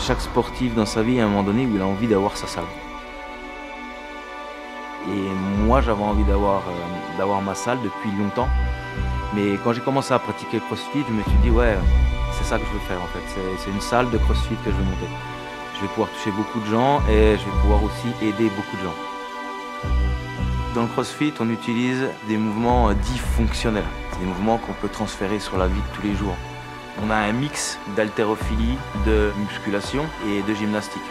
Chaque sportif dans sa vie, à un moment donné, où il a envie d'avoir sa salle. Et moi, j'avais envie d'avoir ma salle depuis longtemps. Mais quand j'ai commencé à pratiquer le CrossFit, je me suis dit, ouais, c'est ça que je veux faire en fait. C'est une salle de CrossFit que je veux monter. Je vais pouvoir toucher beaucoup de gens et je vais pouvoir aussi aider beaucoup de gens. Dans le CrossFit, on utilise des mouvements dits fonctionnels. C'est des mouvements qu'on peut transférer sur la vie de tous les jours. On a un mix d'haltérophilie, de musculation et de gymnastique.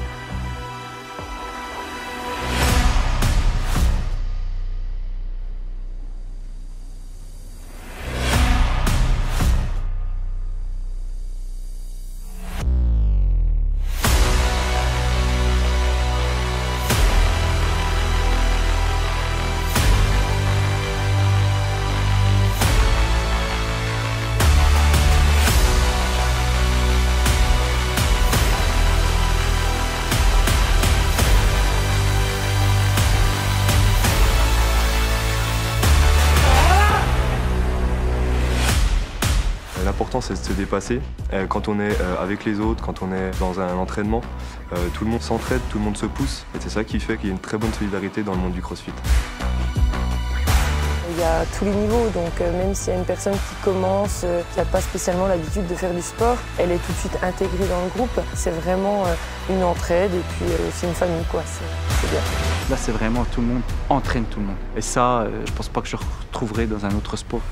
L'important, c'est de se dépasser. Quand on est avec les autres, quand on est dans un entraînement, tout le monde s'entraide, tout le monde se pousse. Et c'est ça qui fait qu'il y a une très bonne solidarité dans le monde du CrossFit. Il y a tous les niveaux, donc même s'il y a une personne qui commence, qui n'a pas spécialement l'habitude de faire du sport, elle est tout de suite intégrée dans le groupe. C'est vraiment une entraide et puis c'est une famille, quoi. C'est bien. Là, c'est vraiment tout le monde entraîne tout le monde. Et ça, je pense pas que je retrouverai dans un autre sport.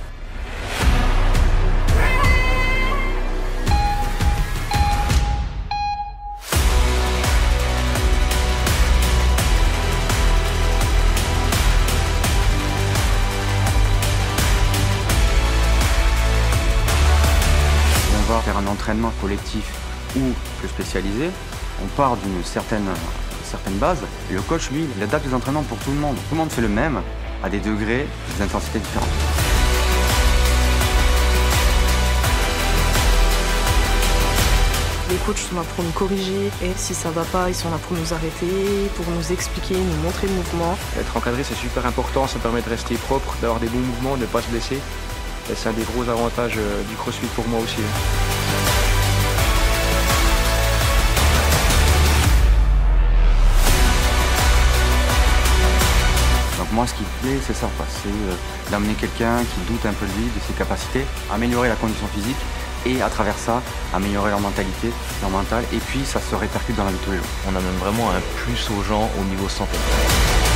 On va faire un entraînement collectif ou plus spécialisé. On part d'une certaine base. Et le coach, lui, il adapte les entraînements pour tout le monde. Tout le monde fait le même, à des degrés, des intensités différentes. Les coachs sont là pour nous corriger et si ça va pas, ils sont là pour nous arrêter, pour nous expliquer, nous montrer le mouvement. Être encadré, c'est super important, ça permet de rester propre, d'avoir des bons mouvements, de ne pas se blesser. Et c'est un des gros avantages du CrossFit pour moi aussi. Donc moi, ce qui me plaît, c'est ça, c'est d'amener quelqu'un qui doute un peu de lui, de ses capacités, améliorer la condition physique et à travers ça, améliorer leur mentalité, leur mental, et puis ça se répercute dans la vie de tous les jours. On amène vraiment un plus aux gens au niveau santé.